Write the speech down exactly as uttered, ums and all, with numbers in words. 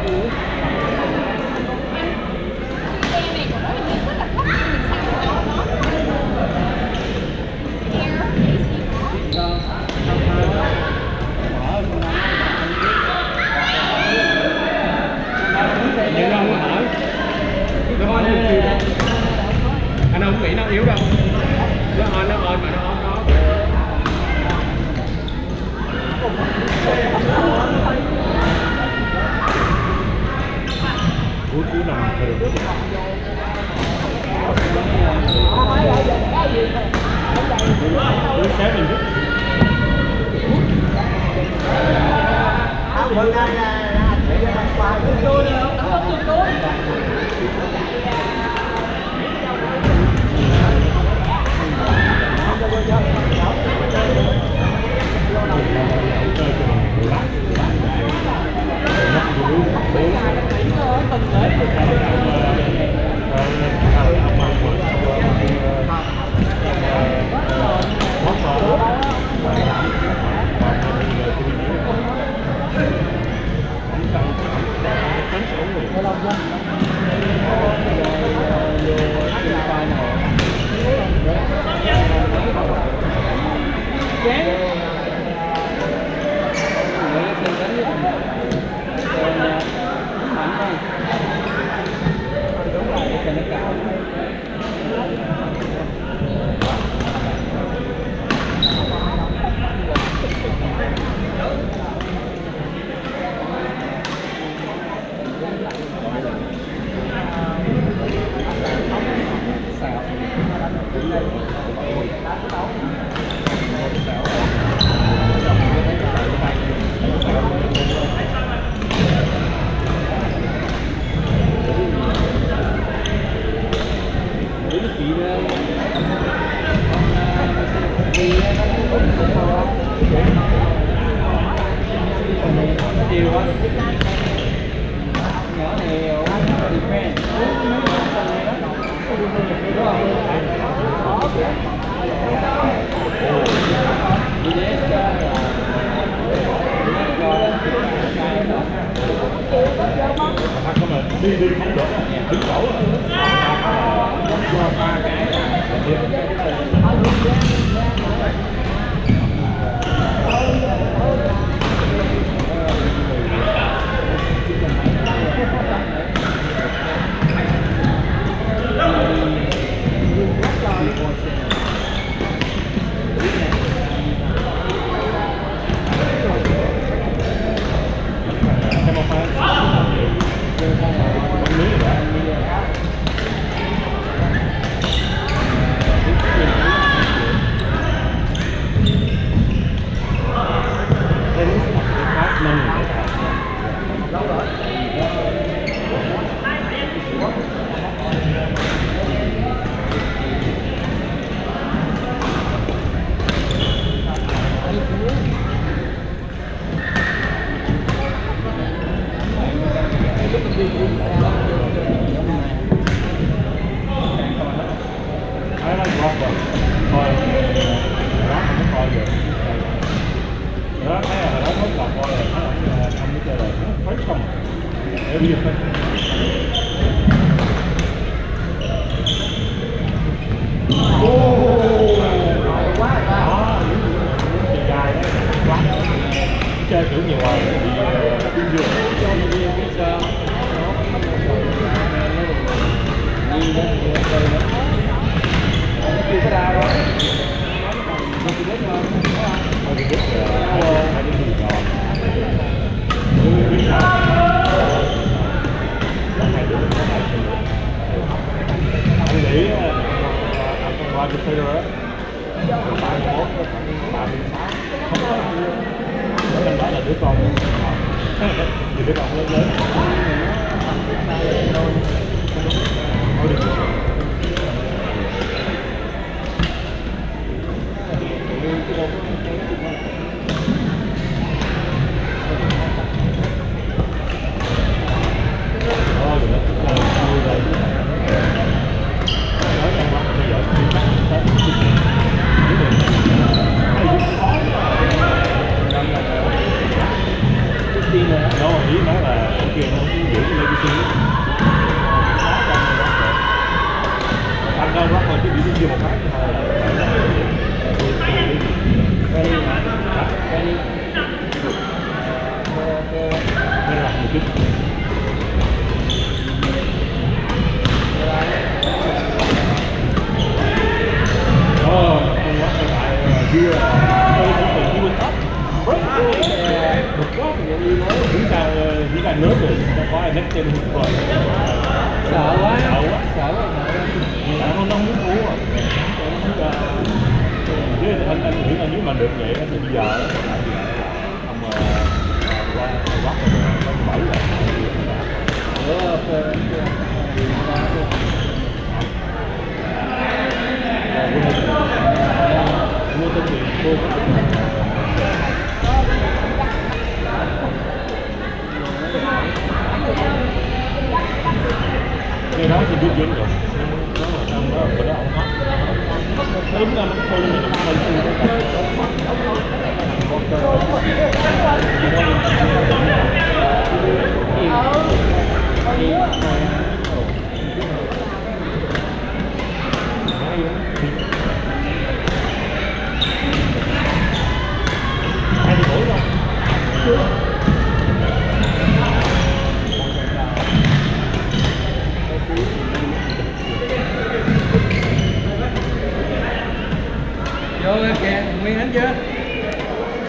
Anh không nghĩ nó yếu đâu, nó ơn nó ơn mà nó ơn nó. Cú cú nằm phải được. Cú xé mình chút. Bữa nay là sẽ làm quà cho tôi nữa. Đi đi không được, đứng cổ ba cái chơi kiểu nhiều rồi bị dừa chưa có đau đâu. Tôi biết không? Tôi biết rồi. Phải đi tìm rồi. Tôi biết rồi. Anh nghĩ anh còn qua cho Federer ba mươi mốt ba mươi sáu không có anh đó là đứa con thì đứa con lớn lớn thôi được Nó ý nói là kia anh đâu bắt rồi chứ bị đi một cái thôi. Ready, ready. Nên là một chút. Ờ, không quá hiện tại chưa tôi cũng từng chưa top rất một quá thì đi mới diễn ra diễn ra nước rồi nó có ai next gen rồi Sợ quá, sợ quá sợ quá. tại nó nó muốn uống rồi chứ anh anh nghĩ là nếu mà được vậy thì bây giờ ông qua bắt nó bảy là mua tên tiền mua cái đó thì biết dính rồi nó là trong đó bữa đó ông hết đúng là nó thôi mình không phải thì